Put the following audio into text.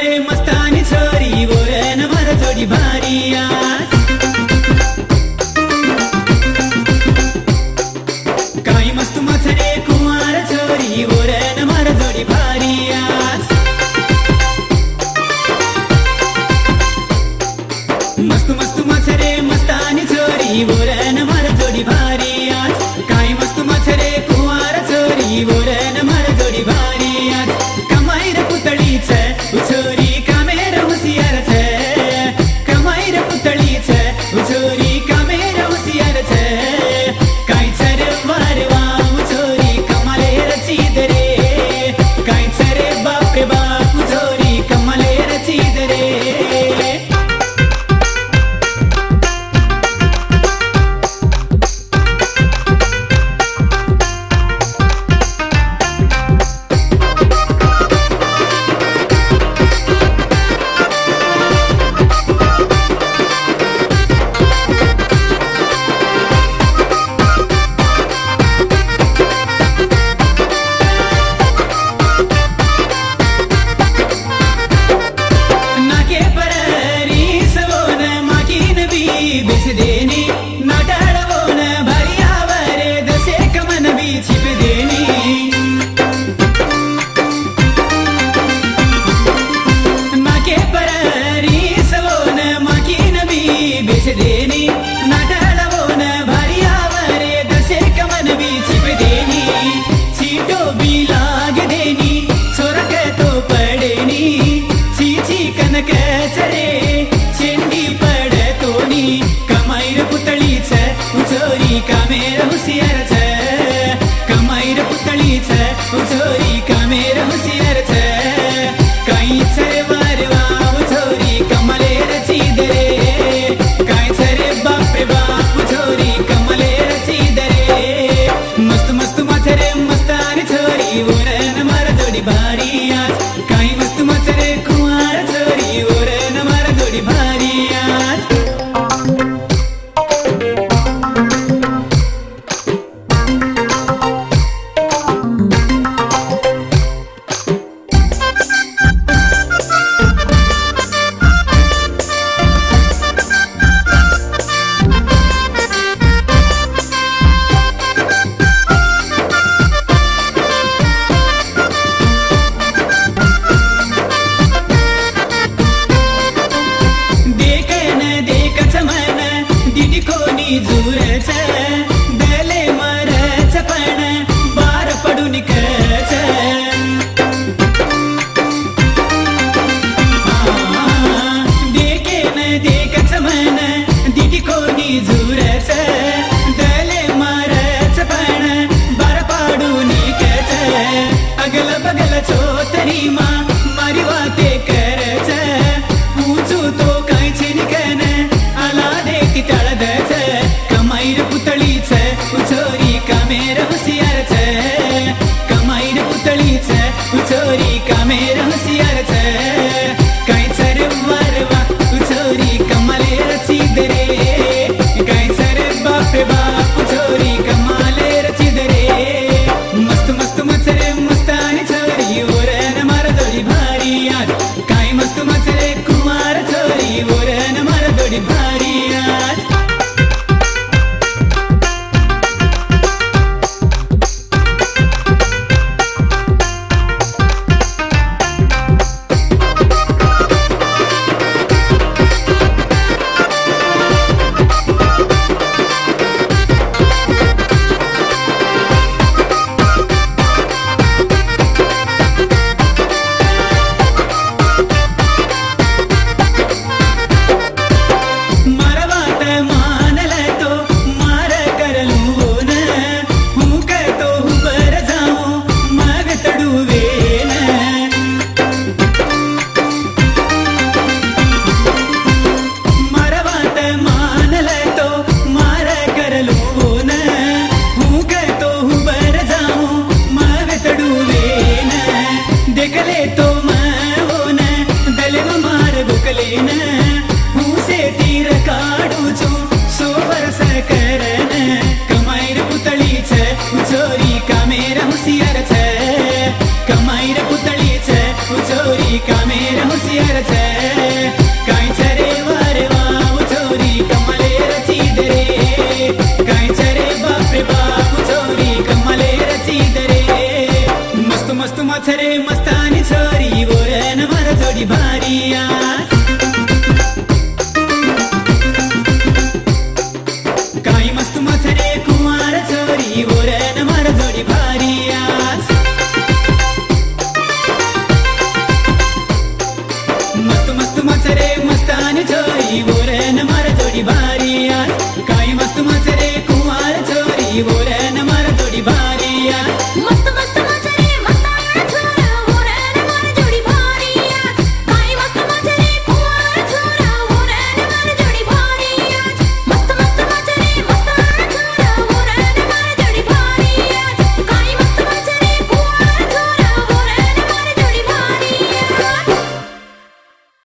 मछरे मस्तानी छोरी वोरन मर जोड़ी भारिया काई मस्त मछरे कुमार छोरी वोरन मर जोड़ी भारिया मस्त मस्त मछरे मस्तानी छोरी वोरन मर जोड़ी भारिया काई मस्त मछरे कुमार छोरी वोरन मर जोड़ी भारिया कमाई रे पुतली छे छोरी कामेर होशियार छे कमाई रे पुतली छे छोरी कामेर होशियार छे काई छरे वारवा छोरी कमाले रची दरे काई छरे बाप रे बाप छोरी कमाले रची दरे बेच देनी नाटाड़वो न भरिया वरे दसे कमन भी छिप देनी माँ के परारी सवो न माकिन भी बेच देनी नाटाड़वो न भरिया वरे दसे कमन भी छिप देनी छीटो भी लाग देनी छोरा के तो पड़ेनी छी कनक चरे चेंडी पड़े तोनी कमाई रे पुतली छे छोरी कामेर होशियार छे कमाई रे पुतली छे छोरी कामेर होशियार छे काई छरे वारवा छोरी कमले रची दरे काई छरे बाप रे बाप छोरी कमले रची दरे मस्त मस्त मछरे मस्तानी छोरी वोरन मर जोड़ी भारिया काई मस्त मछरे कुंवार छोरी वोरन मर होशियार होशियार छे काई छरे वारे वाव छोरी कमले रची दरे काई छरे बाप रे बाप छोरी कमले रची दरे मस्त मस्त मछरे मस्तानी छोरी बोरन मार जोड़ी भारिया काई मस्त मछरे कुमार छोरी बोरन मार जोड़ी भारिया मस्त मस्त मछरे